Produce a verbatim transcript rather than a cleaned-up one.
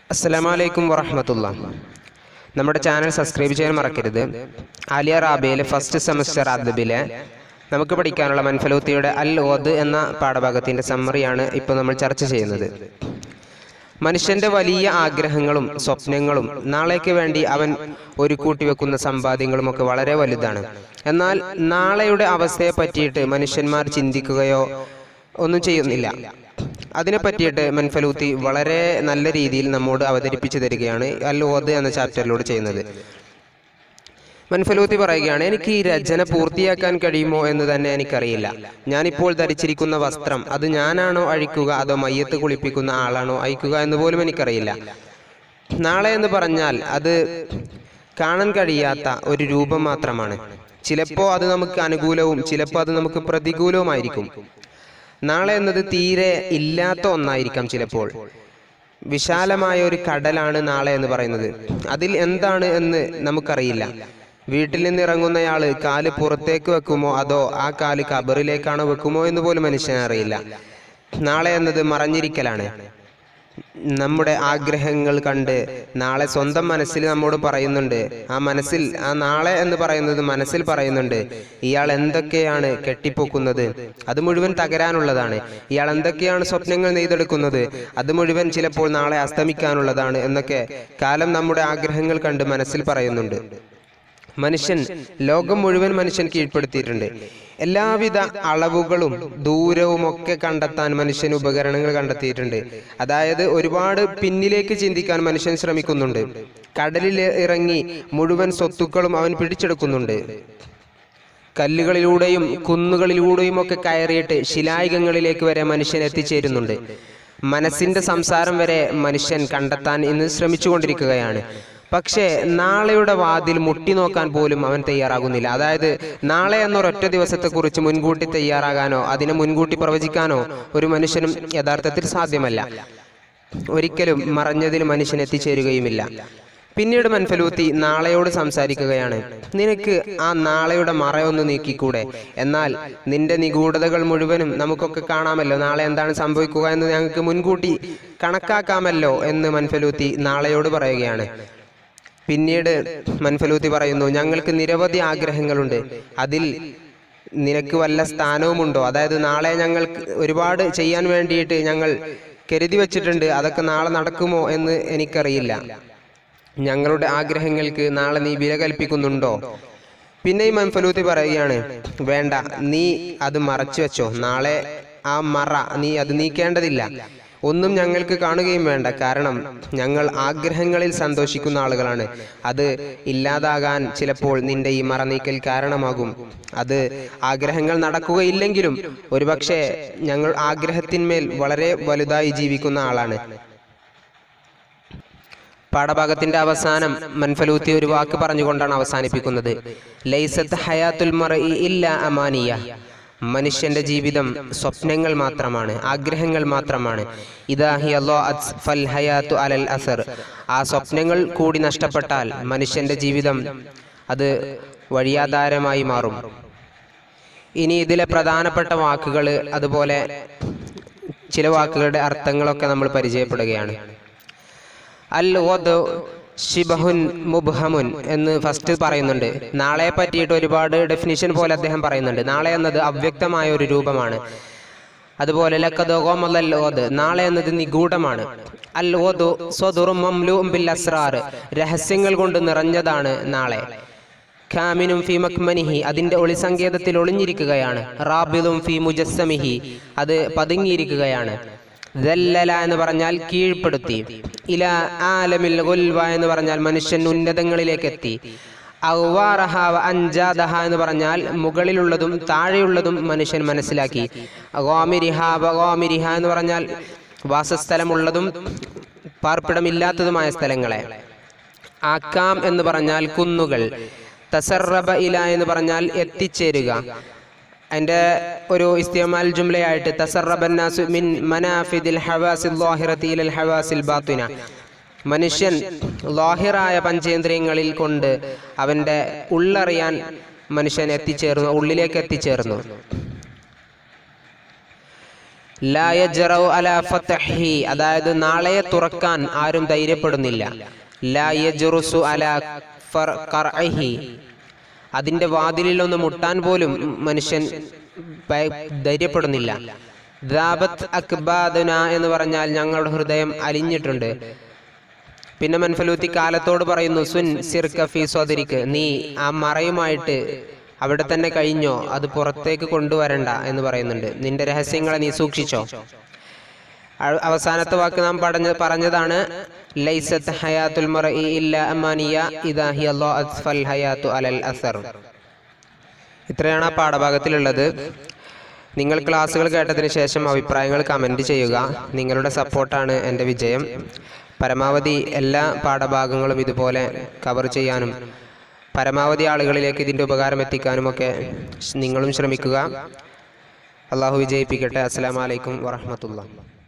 അസ്സലാമലൈക്കും വറഹ്മത്തുള്ളാഹി. നമ്മുടെ ചാനൽ സബ്സ്ക്രൈബ് ചെയ്യാൻ മറക്കരുത്. ആലിയ റാബിയയിലെ ഫസ്റ്റ് സെമസ്റ്റർ അദ്ബിലെ നമുക്ക് പഠിക്കാനുള്ള മൻഫലൂത്തിയുടെ അൽ ഗദ് എന്ന പാഠഭാഗത്തിൻ്റെ സമ്മറിയാണ് ഇപ്പോൾ നമ്മൾ ചർച്ച ചെയ്യുന്നത്. മനുഷ്യൻ്റെ വലിയ ആഗ്രഹങ്ങളും സ്വപ്നങ്ങളും നാളേക്ക് വേണ്ടി അവൻ ഒരു കൂട്ടിവെക്കുന്ന സമ്പാദ്യങ്ങളുമൊക്കെ വളരെ വലുതാണ്. എന്നാൽ നാളെയുടെ അവസ്ഥയെ പറ്റിയിട്ട് മനുഷ്യന്മാർ ചിന്തിക്കുകയോ ഒന്നും ചെയ്യുന്നില്ല. അതിനെ പറ്റിയിട്ട് മൻഫലൂത്തി വളരെ നല്ല രീതിയിൽ നമ്മോട് അവതരിപ്പിച്ചു തരികയാണ് അൽ ഗദ് എന്ന ചാപ്റ്ററിലൂടെ ചെയ്യുന്നത്. മൻഫലൂത്തി പറയുകയാണ്, എനിക്ക് ഈ രചന പൂർത്തിയാക്കാൻ കഴിയുമോ എന്ന് തന്നെ എനിക്കറിയില്ല. ഞാനിപ്പോൾ ധരിച്ചിരിക്കുന്ന വസ്ത്രം അത് ഞാനാണോ അഴിക്കുക അതോ മയ്യത്ത് കുളിപ്പിക്കുന്ന ആളാണോ അഴിക്കുക എന്ന് പോലും എനിക്കറിയില്ല. നാളെ എന്ന് പറഞ്ഞാൽ അത് കാണാൻ കഴിയാത്ത ഒരു രൂപം മാത്രമാണ്. ചിലപ്പോൾ അത് നമുക്ക് അനുകൂലവും ചിലപ്പോൾ അത് നമുക്ക് പ്രതികൂലവുമായിരിക്കും. നാളെ എന്നത് തീരെ ഇല്ലാത്ത ഒന്നായിരിക്കാം. ചിലപ്പോൾ വിശാലമായ ഒരു കടലാണ് നാളെ എന്ന് പറയുന്നത്. അതിൽ എന്താണ് എന്ന് നമുക്കറിയില്ല. വീട്ടിൽ നിന്ന് ഇറങ്ങുന്നയാൾ കാല് പുറത്തേക്ക് വെക്കുമോ അതോ ആ കാല് കബറിലേക്കാണോ വെക്കുമോ എന്ന് പോലും മനുഷ്യനെ അറിയില്ല. നാളെ എന്നത് മറഞ്ഞിരിക്കലാണ്. നമ്മുടെ ആഗ്രഹങ്ങൾ കണ്ട് നാളെ സ്വന്തം മനസ്സിൽ നമ്മോട് പറയുന്നുണ്ട്. ആ മനസ്സിൽ ആ നാളെ എന്ന് പറയുന്നത് മനസ്സിൽ പറയുന്നുണ്ട്, ഇയാൾ എന്തൊക്കെയാണ് കെട്ടിപ്പൊക്കുന്നത്, അത് മുഴുവൻ തകരാനുള്ളതാണ്. ഇയാൾ എന്തൊക്കെയാണ് സ്വപ്നങ്ങൾ നെയ്തെടുക്കുന്നത്, അത് മുഴുവൻ ചിലപ്പോൾ നാളെ അസ്തമിക്കാനുള്ളതാണ് എന്നൊക്കെ കാലം നമ്മുടെ ആഗ്രഹങ്ങൾ കണ്ട് മനസ്സിൽ പറയുന്നുണ്ട്. മനുഷ്യൻ ലോകം മുഴുവൻ മനുഷ്യൻ കീഴ്പ്പെടുത്തിയിട്ടുണ്ട്. എല്ലാവിധ അളവുകളും ദൂരവും ഒക്കെ കണ്ടെത്താൻ മനുഷ്യൻ ഉപകരണങ്ങൾ കണ്ടെത്തിയിട്ടുണ്ട്. അതായത് ഒരുപാട് പിന്നിലേക്ക് ചിന്തിക്കാൻ മനുഷ്യൻ ശ്രമിക്കുന്നുണ്ട്. കടലിൽ ഇറങ്ങി മുഴുവൻ സ്വത്തുക്കളും അവൻ പിടിച്ചെടുക്കുന്നുണ്ട്. കല്ലുകളിലൂടെയും കുന്നുകളിലൂടെയും ഒക്കെ കയറിയിട്ട് ശിലായുഗങ്ങളിലേക്ക് വരെ മനുഷ്യൻ എത്തിച്ചേരുന്നുണ്ട്. മനസ്സിന്റെ സംസാരം വരെ മനുഷ്യൻ കണ്ടെത്താൻ ഇന്ന് ശ്രമിച്ചുകൊണ്ടിരിക്കുകയാണ്. പക്ഷേ നാളെയുടെ വാതിൽ മുട്ടി നോക്കാൻ പോലും അവൻ തയ്യാറാകുന്നില്ല. അതായത് നാളെ എന്നൊരൊറ്റ ദിവസത്തെക്കുറിച്ച് മുൻകൂട്ടി തയ്യാറാകാനോ അതിനെ മുൻകൂട്ടി പ്രവചിക്കാനോ ഒരു മനുഷ്യനും യഥാർത്ഥത്തിൽ സാധ്യമല്ല. ഒരിക്കലും മറഞ്ഞതിൽ മനുഷ്യൻ എത്തിച്ചേരുകയുമില്ല. പിന്നീട് മൻഫലൂത്തി നാളെയോട് സംസാരിക്കുകയാണ്, നിനക്ക് ആ നാളെയുടെ മറയൊന്ന് നീക്കിക്കൂടെ? എന്നാൽ നിന്റെ നിഗൂഢതകൾ മുഴുവനും നമുക്കൊക്കെ കാണാമല്ലോ. നാളെ എന്താണ് സംഭവിക്കുക എന്ന് ഞങ്ങൾക്ക് മുൻകൂട്ടി കണക്കാക്കാമല്ലോ എന്ന് മൻഫലൂത്തി നാളെയോട് പറയുകയാണ്. പിന്നീട് മൻഫലൂത്തി പറയുന്നു, ഞങ്ങൾക്ക് നിരവധി ആഗ്രഹങ്ങളുണ്ട്. അതിൽ നിനക്ക് വല്ല സ്ഥാനവുമുണ്ടോ? അതായത് നാളെ ഞങ്ങൾക്ക് ഒരുപാട് ചെയ്യാൻ വേണ്ടിയിട്ട് ഞങ്ങൾ കരുതി വച്ചിട്ടുണ്ട്. അതൊക്കെ നാളെ നടക്കുമോ എന്ന് എനിക്കറിയില്ല. ഞങ്ങളുടെ ആഗ്രഹങ്ങൾക്ക് നാളെ നീ വില കൽപ്പിക്കുന്നുണ്ടോ? പിന്നെയും മൻഫലൂത്തി പറയുകയാണ്, വേണ്ട, നീ അത് മറച്ചു വെച്ചോ. നാളെ ആ മറ നീ അത് നീക്കേണ്ടതില്ല. ഒന്നും ഞങ്ങൾക്ക് കാണുകയും വേണ്ട. കാരണം ഞങ്ങൾ ആഗ്രഹങ്ങളിൽ സന്തോഷിക്കുന്ന ആളുകളാണ്. അത് ഇല്ലാതാകാൻ ചിലപ്പോൾ നിന്റെ ഈ മറ നീക്കൽ കാരണമാകും. അത് ആഗ്രഹങ്ങൾ നടക്കുകയില്ലെങ്കിലും ഒരുപക്ഷെ ഞങ്ങൾ ആഗ്രഹത്തിന്മേൽ വളരെ വലുതായി ജീവിക്കുന്ന ആളാണ്. പാഠഭാഗത്തിന്റെ അവസാനം മൻഫലൂത്തി ഒരു വാക്ക് പറഞ്ഞുകൊണ്ടാണ് അവസാനിപ്പിക്കുന്നത്. ലൈസത്ത് ഹയാത്തുൽ മർഇ ഇല്ലാ അമാനിയ. മനുഷ്യന്റെ ജീവിതം സ്വപ്നങ്ങൾ മാത്രമാണ്, ആഗ്രഹങ്ങൾ മാത്രമാണ്. ഇദാ ഹിയ ളാഅത് ഫൽ ഹയാത്തു അലൽ അസർ. ആ സ്വപ്നങ്ങൾ കൂടി നഷ്ടപ്പെട്ടാൽ മനുഷ്യന്റെ ജീവിതം അത് വഴിയാധാരമായി മാറും. ഇനി ഇതിലെ പ്രധാനപ്പെട്ട വാക്കുകൾ അതുപോലെ ചില വാക്കുകളുടെ അർത്ഥങ്ങളൊക്കെ നമ്മൾ പരിചയപ്പെടുകയാണ്. അൽ ഗദ് ശിബഹുൻ മുബ്ഹമുൻ എന്ന് ഫസ്റ്റ് പറയുന്നുണ്ട്. നാളെ പറ്റിയിട്ട് ഒരുപാട് ഡെഫിനിഷൻ പോലെ അദ്ദേഹം പറയുന്നുണ്ട്. നാളെ എന്നത് അവ്യക്തമായ ഒരു രൂപമാണ്. അതുപോലെ ലഖദ് ഖമലൽ ഗദ്, നാളെ എന്നത് നിഗൂഢമാണ്. അൽ ഗദ് സ്വദുറും മംലൂഉം ബിൽ അസ്റാർ, രഹസ്യങ്ങൾ കൊണ്ട് നിറഞ്ഞതാണ് നാളെ. കാമിനും ഫി മക്മനിഹി, അതിന്റെ ഒളിസങ്കേതത്തിൽ ഒളിഞ്ഞിരിക്കുകയാണ്. റാബിദും ഫി മുജസ്സമിഹി, അത് പതുങ്ങിയിരിക്കുകയാണ്. ദല്ലല എന്ന് പറഞ്ഞാൽ കീഴ്പ്പെടുത്തി. ഇല ആലമിൽ ഗുൽവ എന്ന് പറഞ്ഞാൽ മനുഷ്യൻ ഉന്നതങ്ങളിലേക്ക് എത്തി. അവ്വാറഹ വ അൻജാദഹ എന്ന് പറഞ്ഞാൽ മുകളിലുള്ളതും താഴെയുള്ളതും മനുഷ്യൻ മനസ്സിലാക്കി. ഗാമിരിഹ വ ഗാമിരിഹ എന്ന് പറഞ്ഞാൽ വാസസ്ഥലമുള്ളതും പാർപ്പിടമില്ലാത്തതുമായ സ്ഥലങ്ങളെ. ആക്കാം എന്ന് പറഞ്ഞാൽ കുന്നുകൾ. തസറബ ഇല എന്ന് പറഞ്ഞാൽ എത്തിച്ചേരുക. അതിൻ്റെ ഒരു ഇസ്തിമാൽ ജുംലയായിട്ട് തസറബൻ നാസു മിൻ മനാഫിദിൽ ഹവാസിൽ ളാഹിറതി ഇലൽ ഹവാസിൽ ബാത്തിന. മനുഷ്യൻ ളാഹിറായ പഞ്ചേന്ദ്രിയങ്ങളിൽ കൊണ്ട് അവൻ്റെ ഉള്ളറിയാൻ മനുഷ്യൻ എത്തിച്ചേർന്നു, ഉള്ളിലേക്ക് എത്തിച്ചേർന്നു. ലാ യജ്റഉ അലാ ഫത്ഹി, അതായത് നാളെ തുറക്കാൻ ആരും ധൈര്യപ്പെടുന്നില്ല. ലാ യജ്റുസു അലാ ഖർഇഹി, അതിന്റെ വാതിലിൽ ഒന്ന് മുട്ടാൻ പോലും മനുഷ്യൻ ധൈര്യപ്പെടുന്നില്ല. ദാബത്ത് അക്ബാദുന എന്ന് പറഞ്ഞാൽ ഞങ്ങളുടെ ഹൃദയം അലിഞ്ഞിട്ടുണ്ട്. പിന്നെ മൻഫലൂത്തി കാലത്തോട് പറയുന്നു, സുൻ സിർക ഫീ സ്വദരിക, നീ ആ മറയുമായിട്ട് അവിടെ തന്നെ കഴിഞ്ഞോ, അത് പുറത്തേക്ക് കൊണ്ടുവരണ്ട എന്ന് പറയുന്നുണ്ട്. നിന്റെ രഹസ്യങ്ങളെ നീ സൂക്ഷിച്ചോ. അവസാനത്തെ വാക്ക് നാം പറഞ്ഞ പറഞ്ഞതാണ് ലൈസത്ത് ഹയാത്തുൽ മർഇ ഇല്ലാ അമാനിയ ഇദാ ഹിയ ളഅത് ഫൽ ഹയാത്തു അലൽ അസർ. ഇത്രയാണ് ആ പാഠഭാഗത്തിലുള്ളത്. നിങ്ങൾ ക്ലാസ്സുകൾ കേട്ടതിന് ശേഷം അഭിപ്രായങ്ങൾ കമൻറ്റ് ചെയ്യുക. നിങ്ങളുടെ സപ്പോർട്ടാണ് എൻ്റെ വിജയം. പരമാവധി എല്ലാ പാഠഭാഗങ്ങളും ഇതുപോലെ കവർ ചെയ്യാനും പരമാവധി ആളുകളിലേക്ക് ഇതിൻ്റെ ഉപകാരം എത്തിക്കാനുമൊക്കെ നിങ്ങളും ശ്രമിക്കുക. അള്ളാഹു വിജയിപ്പിക്കട്ടെ. അസ്സലാമു അലൈക്കും വറഹ്മത്തുള്ളാഹി.